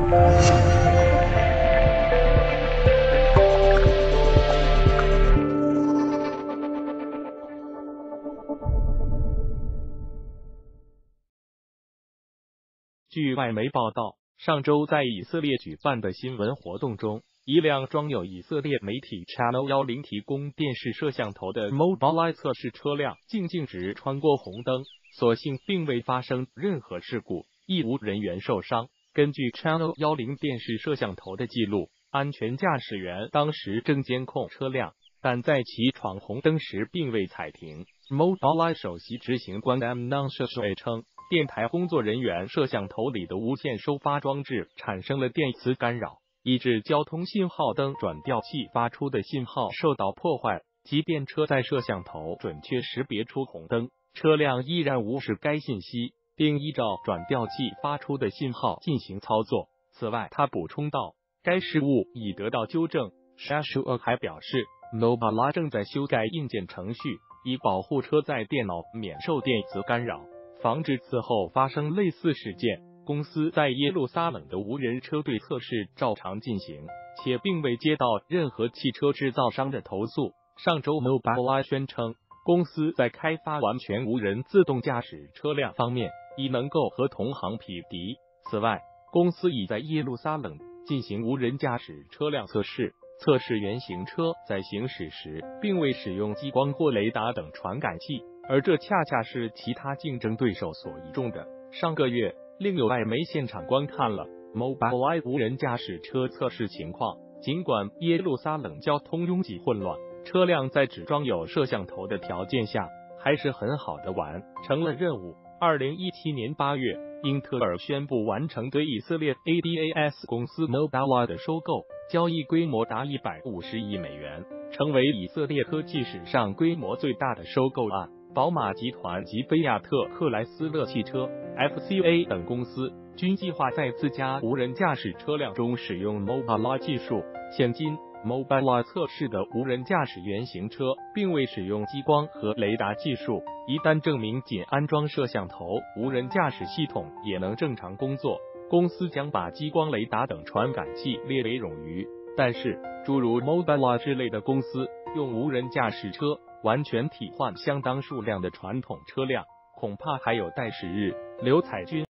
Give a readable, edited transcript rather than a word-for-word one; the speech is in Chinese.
据外媒报道，上周在以色列举办的新闻活动中，一辆装有以色列媒体 Channel 10提供电视摄像头的 Mobileye 测试车辆径直穿过红灯，所幸并未发生任何事故，亦无人员受伤。根据 Channel 10电视摄像头的记录，安全驾驶员当时正监控车辆，但在其闯红灯时并未踩停。Mobileye 首席执行官 Amnon Shashua 称，电台工作人员摄像头里的无线收发装置产生了电磁干扰，以致交通信号灯转调器发出的信号受到破坏。即便车载摄像头准确识别出红灯，车辆依然无视该信息，并依照转调器发出的信号进行操作。此外，他补充道，该失误已得到纠正。Shashua 还表示 ，Mobileye 正在修改硬件程序，以保护车载电脑免受电磁干扰，防止此后发生类似事件。公司在耶路撒冷的无人车队测试照常进行，且并未接到任何汽车制造商的投诉。上周 Mobileye 宣称，公司在开发完全无人自动驾驶车辆方面已能够和同行匹敌。此外，公司已在耶路撒冷进行无人驾驶车辆测试，测试原型车在行驶时并未使用激光或雷达等传感器，而这恰恰是其他竞争对手所倚重的。上个月，另有外媒现场观看了 Mobileye 无人驾驶车测试情况。尽管耶路撒冷交通拥挤混乱，车辆在只装有摄像头的条件下还是很好的完成了任务。2017年8月，英特尔宣布完成对以色列 ADAS 公司 Mobileye 的收购，交易规模达150亿美元，成为以色列科技史上规模最大的收购案。宝马集团及菲亚特克莱斯勒汽车 FCA 等公司均计划在自家无人驾驶车辆中使用 Mobileye 技术。现今 Mobileye 测试的无人驾驶原型车并未使用激光和雷达技术，一旦证明仅安装摄像头，无人驾驶系统也能正常工作，公司将把激光、雷达等传感器列为冗余。但是，诸如 Mobileye 之类的公司用无人驾驶车完全替换相当数量的传统车辆，恐怕还有待时日。刘彩军